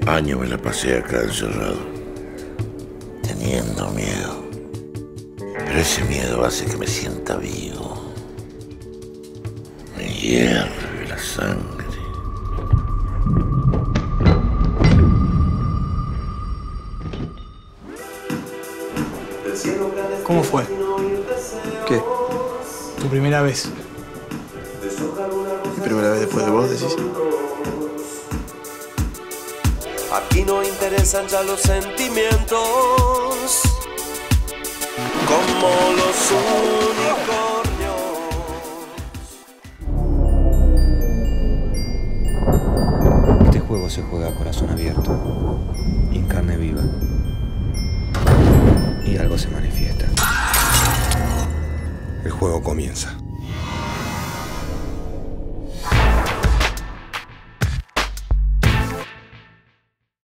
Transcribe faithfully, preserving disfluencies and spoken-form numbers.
Años me la pasé acá encerrado, teniendo miedo. Pero ese miedo hace que me sienta vivo. Me hierve la sangre. ¿Cómo fue? ¿Qué? Tu primera vez. ¿Mi primera vez después de vos, decís? Aquí no interesan ya los sentimientos, como los unicornios. Este juego se juega a corazón abierto, en carne viva. Y algo se manifiesta. El juego comienza.